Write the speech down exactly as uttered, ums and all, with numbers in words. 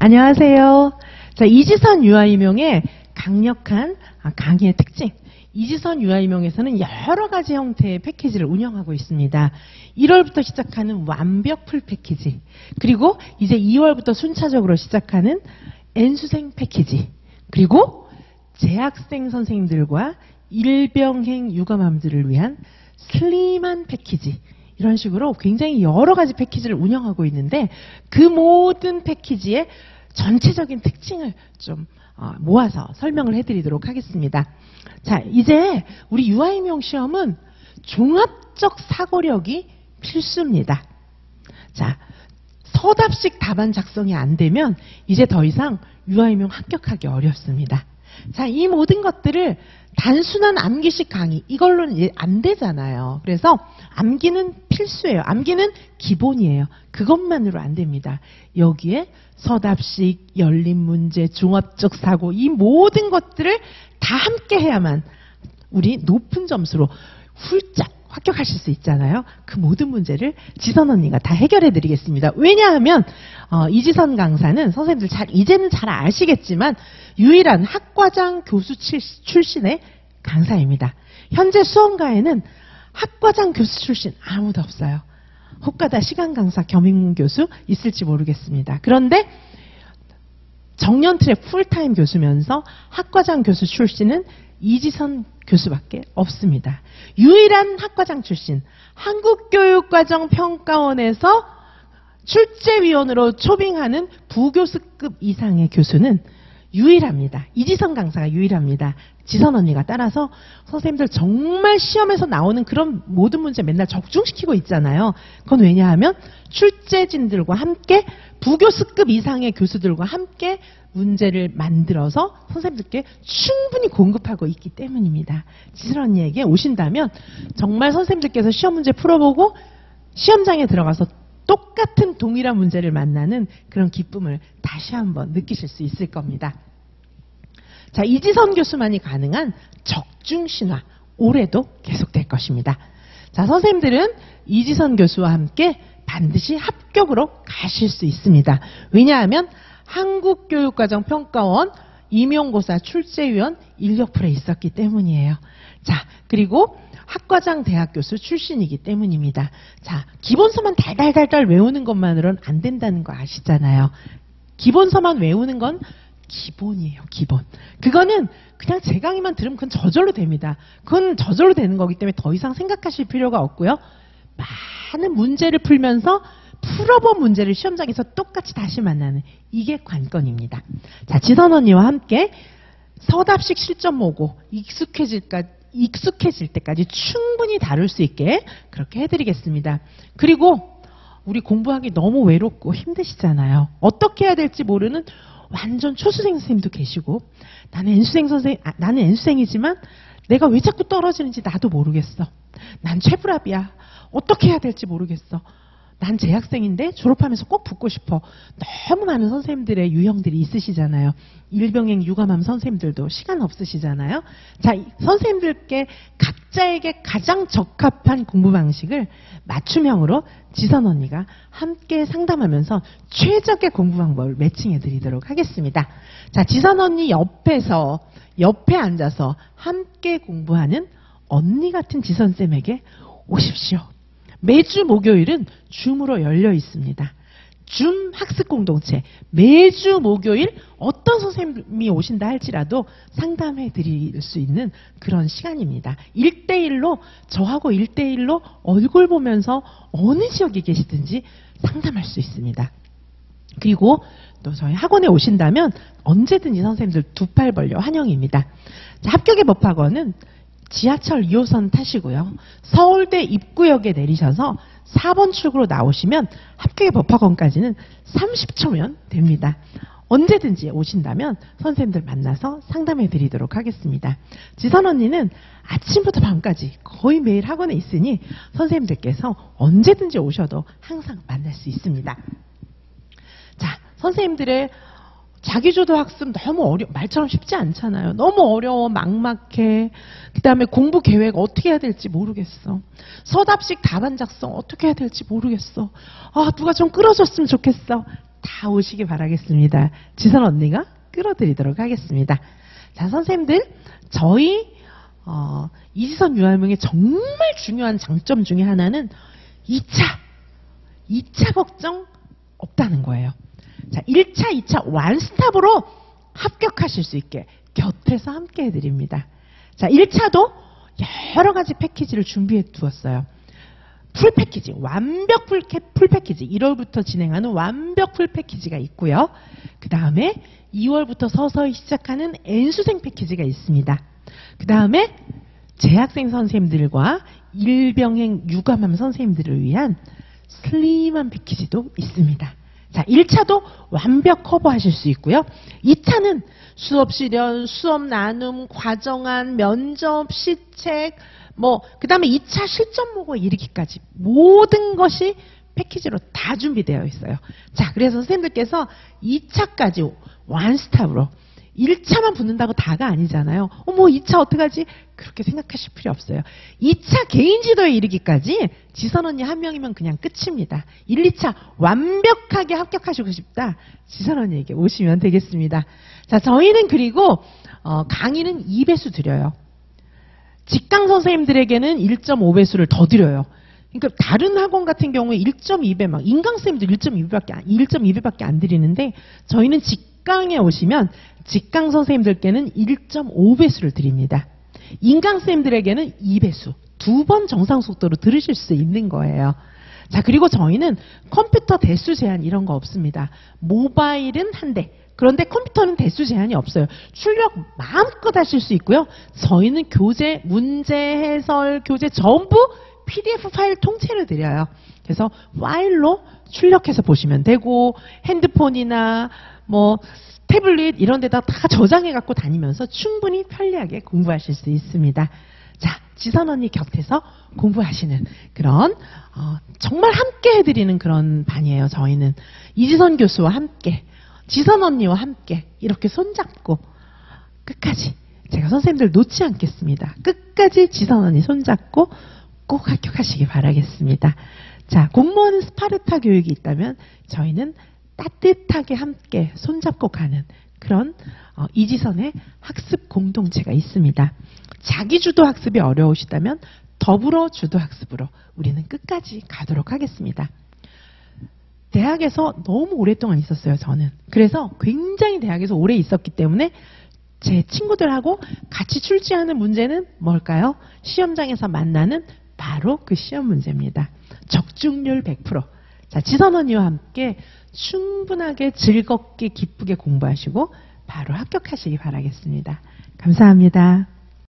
안녕하세요. 자, 이지선 유아임용의 강력한 강의의 특징. 이지선 유아임용에서는 여러 가지 형태의 패키지를 운영하고 있습니다. 일월부터 시작하는 완벽 풀 패키지, 그리고 이제 이월부터 순차적으로 시작하는 N수생 패키지, 그리고 재학생 선생님들과 일병행 육아맘들을 위한 슬림한 패키지, 이런 식으로 굉장히 여러 가지 패키지를 운영하고 있는데, 그 모든 패키지의 전체적인 특징을 좀 모아서 설명을 해드리도록 하겠습니다. 자, 이제 우리 유아임용 시험은 종합적 사고력이 필수입니다. 자, 서답식 답안 작성이 안 되면 이제 더 이상 유아임용 합격하기 어렵습니다. 자, 이 모든 것들을 단순한 암기식 강의, 이걸로는 이제 안 되잖아요. 그래서 암기는 필수예요. 암기는 기본이에요. 그것만으로 안 됩니다. 여기에 서답식, 열린 문제, 종합적 사고, 이 모든 것들을 다 함께 해야만 우리 높은 점수로 훌쩍 합격하실 수 있잖아요. 그 모든 문제를 지선 언니가 다 해결해 드리겠습니다. 왜냐하면 어, 이지선 강사는 선생님들 잘 이제는 잘 아시겠지만 유일한 학과장 교수 출신의 강사입니다. 현재 수험가에는 학과장 교수 출신 아무도 없어요. 혹가다 시간 강사 겸임 교수 있을지 모르겠습니다. 그런데 정년 트랙 풀타임 교수면서 학과장 교수 출신은 이지선 교수밖에 없습니다. 유일한 학과장 출신, 한국교육과정평가원에서 출제위원으로 초빙하는 부교수급 이상의 교수는 유일합니다. 이지선 강사가 유일합니다. 지선 언니가 따라서 선생님들 정말 시험에서 나오는 그런 모든 문제 맨날 적중시키고 있잖아요. 그건 왜냐하면 출제진들과 함께 부교수급 이상의 교수들과 함께 문제를 만들어서 선생님들께 충분히 공급하고 있기 때문입니다. 지선 언니에게 오신다면 정말 선생님들께서 시험 문제 풀어보고 시험장에 들어가서 똑같은 동일한 문제를 만나는 그런 기쁨을 다시 한번 느끼실 수 있을 겁니다. 자, 이지선 교수만이 가능한 적중신화, 올해도 계속될 것입니다. 자, 선생님들은 이지선 교수와 함께 반드시 합격으로 가실 수 있습니다. 왜냐하면 한국교육과정평가원 임용고사 출제위원 인력풀에 있었기 때문이에요. 자, 그리고 학과장 대학교수 출신이기 때문입니다. 자, 기본서만 달달달달 외우는 것만으로는 안 된다는 거 아시잖아요. 기본서만 외우는 건 기본이에요, 기본. 그거는 그냥 제 강의만 들으면 그건 저절로 됩니다. 그건 저절로 되는 거기 때문에 더 이상 생각하실 필요가 없고요. 많은 문제를 풀면서 풀어본 문제를 시험장에서 똑같이 다시 만나는, 이게 관건입니다. 자, 지선 언니와 함께 서답식 실전 모고 익숙해질까, 익숙해질 때까지 충분히 다룰 수 있게 그렇게 해드리겠습니다. 그리고 우리 공부하기 너무 외롭고 힘드시잖아요. 어떻게 해야 될지 모르는 완전 초수생 선생님도 계시고, 나는 N수생 선생, 아, 나는 N수생이지만 내가 왜 자꾸 떨어지는지 나도 모르겠어. 난 최불합이야. 어떻게 해야 될지 모르겠어. 난 재학생인데 졸업하면서 꼭 붙고 싶어. 너무 많은 선생님들의 유형들이 있으시잖아요. 일병행 육아맘 선생님들도 시간 없으시잖아요. 자, 선생님들께 각자에게 가장 적합한 공부 방식을 맞춤형으로 지선 언니가 함께 상담하면서 최적의 공부 방법을 매칭해 드리도록 하겠습니다. 자, 지선 언니 옆에서, 옆에 앉아서 함께 공부하는 언니 같은 지선쌤에게 오십시오. 매주 목요일은 줌으로 열려 있습니다. 줌 학습 공동체, 매주 목요일 어떤 선생님이 오신다 할지라도 상담해 드릴 수 있는 그런 시간입니다. 일 대일로, 저하고 일 대일로 얼굴 보면서 어느 지역에 계시든지 상담할 수 있습니다. 그리고 또 저희 학원에 오신다면 언제든지 선생님들 두 팔 벌려 환영입니다. 자, 합격의 법학원은 지하철 이 호선 타시고요. 서울대 입구역에 내리셔서 사 번 출구로 나오시면 합격의 법학원까지는 삼십 초면 됩니다. 언제든지 오신다면 선생님들 만나서 상담해 드리도록 하겠습니다. 지선 언니는 아침부터 밤까지 거의 매일 학원에 있으니 선생님들께서 언제든지 오셔도 항상 만날 수 있습니다. 자, 선생님들의 자기주도 학습 너무 어려, 말처럼 쉽지 않잖아요. 너무 어려워, 막막해. 그 다음에 공부 계획 어떻게 해야 될지 모르겠어. 서답식 답안 작성 어떻게 해야 될지 모르겠어. 아, 누가 좀 끌어줬으면 좋겠어. 다 오시기 바라겠습니다. 지선 언니가 끌어드리도록 하겠습니다. 자, 선생님들, 저희 어, 이지선 유아명의 정말 중요한 장점 중에 하나는 이 차, 이 차 걱정 없다는 거예요. 자, 일 차, 이 차 완스톱으로 합격하실 수 있게 곁에서 함께 해드립니다. 자, 일 차도 여러 가지 패키지를 준비해 두었어요. 풀 패키지, 완벽 풀, 풀 패키지, 일월부터 진행하는 완벽 풀 패키지가 있고요. 그 다음에 이월부터 서서히 시작하는 N수생 패키지가 있습니다. 그 다음에 재학생 선생님들과 일병행 유감함 선생님들을 위한 슬림한 패키지도 있습니다. 자, 일 차도 완벽 커버하실 수 있고요. 이 차는 수업 실현, 수업 나눔, 과정안, 면접, 시책, 뭐, 그 다음에 이 차 실전 모고 이르기까지 모든 것이 패키지로 다 준비되어 있어요. 자, 그래서 선생님들께서 이 차까지 완스톱으로 일 차만 붙는다고 다가 아니잖아요. 어머, 이 차 어떡하지? 그렇게 생각하실 필요 없어요. 이 차 개인 지도에 이르기까지 지선 언니 한 명이면 그냥 끝입니다. 일, 이 차 완벽하게 합격하시고 싶다. 지선 언니에게 오시면 되겠습니다. 자, 저희는 그리고 어, 강의는 이 배수 드려요. 직강 선생님들에게는 일 점 오 배수를 더 드려요. 그러니까 다른 학원 같은 경우에 일 점 이 배, 막 인강 쌤들 일 점 이 배밖에 일 점 이 배밖에 안 드리는데 저희는 직강에 오시면 직강 선생님들께는 일 점 오 배수를 드립니다. 인강 쌤들에게는 이 배수, 두 번 정상 속도로 들으실 수 있는 거예요. 자, 그리고 저희는 컴퓨터 대수 제한 이런 거 없습니다. 모바일은 한 대. 그런데 컴퓨터는 대수 제한이 없어요. 출력 마음껏 하실 수 있고요. 저희는 교재, 문제 해설, 교재 전부 피디에프 파일 통째로 드려요. 그래서 파일로 출력해서 보시면 되고 핸드폰이나 뭐 태블릿 이런 데다 다 저장해 갖고 다니면서 충분히 편리하게 공부하실 수 있습니다. 자, 지선 언니 곁에서 공부하시는 그런 어, 정말 함께 해드리는 그런 반이에요. 저희는 이지선 교수와 함께 지선 언니와 함께 이렇게 손잡고 끝까지 제가 선생님들 놓지 않겠습니다. 끝까지 지선 언니 손잡고 꼭 합격하시기 바라겠습니다. 자, 공무원 스파르타 교육이 있다면 저희는 따뜻하게 함께 손잡고 가는 그런 어, 이지선의 학습 공동체가 있습니다. 자기주도 학습이 어려우시다면 더불어 주도 학습으로 우리는 끝까지 가도록 하겠습니다. 대학에서 너무 오랫동안 있었어요, 저는. 그래서 굉장히 대학에서 오래 있었기 때문에 제 친구들하고 같이 출제하는 문제는 뭘까요? 시험장에서 만나는 바로 그 시험 문제입니다. 적중률 백 퍼센트. 자, 지선 언니와 함께 충분하게 즐겁게 기쁘게 공부하시고 바로 합격하시기 바라겠습니다. 감사합니다.